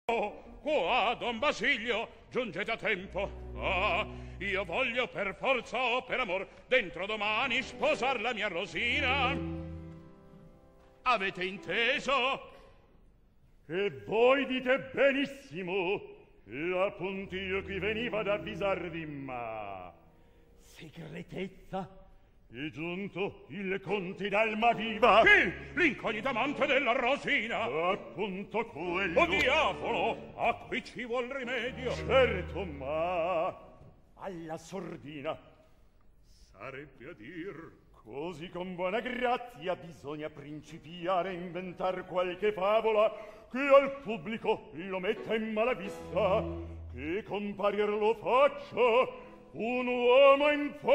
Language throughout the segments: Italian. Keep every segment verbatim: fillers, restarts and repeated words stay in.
Qua, Don Basilio, giungete a tempo. Ah, io voglio per forza o per amor dentro domani sposar la mia Rosina. Avete inteso? E voi dite benissimo. L'appunto io qui veniva ad avvisarvi, ma segretezza. È giunto il conte d'Almaviva. Chi? L'incognito amante della Rosina? Appunto quello. O diavolo! A qui ci vuol rimedio. Certo, ma alla sordina. Sarebbe a dir. Così con buona grazia bisogna principiare a inventar qualche favola che al pubblico lo metta in mala vista, che comparir lo faccia un uomo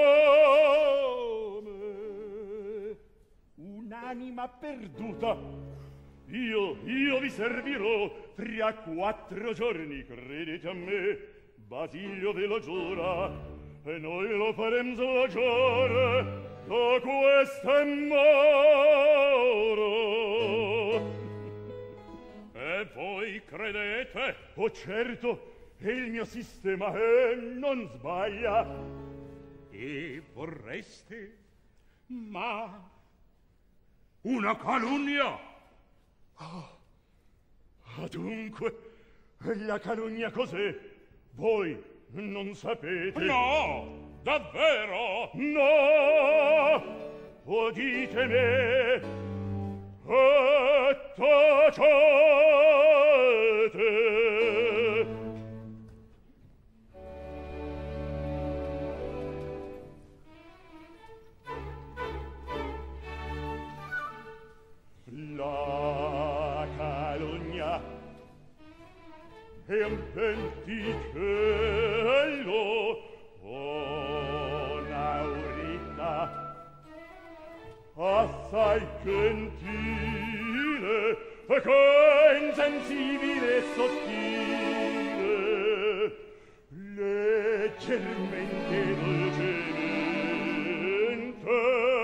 infame, un'anima perduta. Io, io vi servirò tra quattro giorni, credete a me, Basilio ve lo giura, e noi lo faremo sloggiare da questa moro. E voi credete? Oh certo, e il mio sistema è, non sbaglia. E vorreste? Ma una calunnia? Oh, dunque, la calunnia cos'è? Voi non sapete? No, davvero? No, o ditemi, e tacete. La calunnia è un venticello, un'aurita assai gentile e che insensibile e sottile, leggermente dolcemente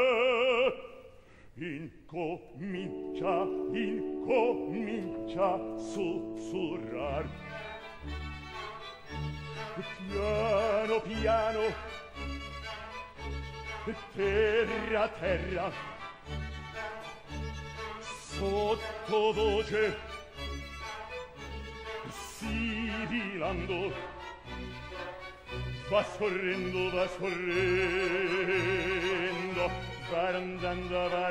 incomincia, incomincia sussurrar. Piano, piano, terra, terra, sottovoce, sibilando, va sorrendo, va sorrendo, va andando, va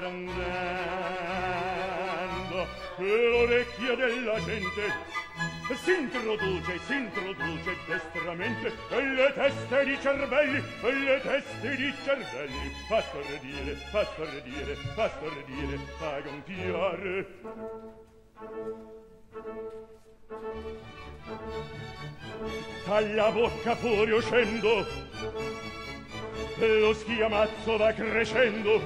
andando, e l'orecchia della gente s'introduce, s'introduce destramente, e le teste di cervelli, e le teste di cervelli, fa stordire, fa stordire, fa stordire, fa gonfiare. Dalla bocca fuori uscendo, lo schiamazzo va crescendo,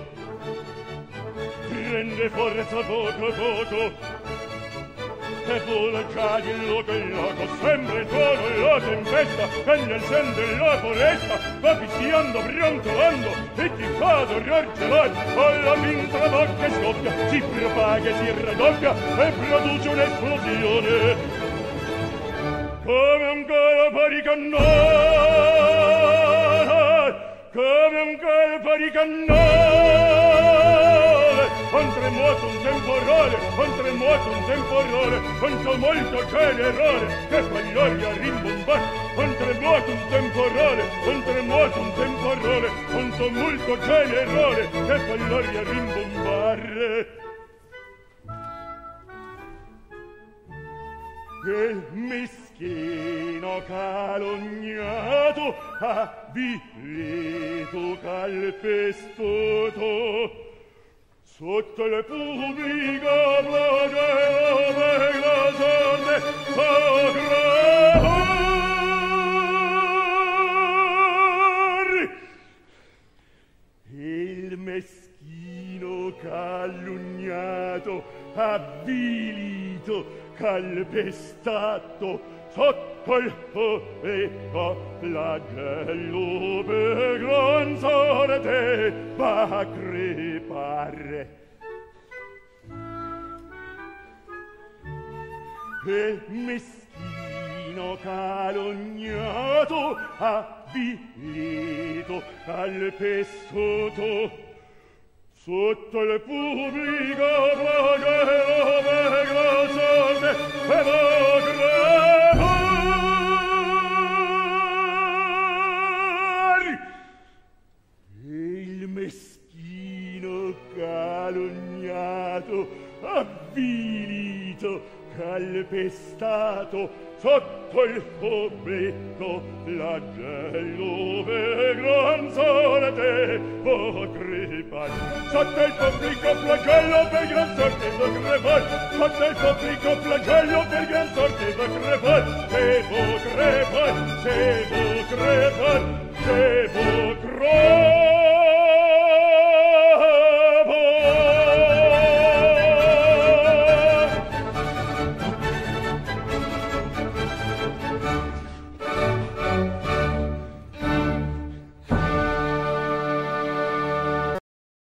prende forza poco poco, e vola già di loco in loco, sembra il tuono la tempesta, e nel sen della foresta va fischiando, brontolando, e ti fa d'orror gelare, alla mintra bocca scoppia, si propaga e si raddoppia, e produce un'esplosione, come un colpo di cannone, come un colpo di cannone. Un tremoto, un temporale, un tremoto, un temporale, quanto molto generale, che fa l'aria rimbombare. Un tremoto, un temporale, un tremoto, un temporale, quanto molto generale, che fa l'aria rimbombare. Il meschino calunniato, avvilito, calpestoso, sotto le pubbliche platea la sorte sacrar. Il meschino calunniato, avvilito, calpestato, sotto il povero flagello per gran sorte va a crepare. Il meschino meschino calunniato, avvilito, calpestato, sotto il pubblico flagello vegra sorte e va crepar. E il meschino calunniato, avvilito, calpestato, sotto il pubblico flagello e gran sorte fa crepar. Sotto il pubblico flagello per gran sorte fa crepar. Sotto il pubblico flagello per gran sorte fa crepar. Se fa crepar, se fa crepar, se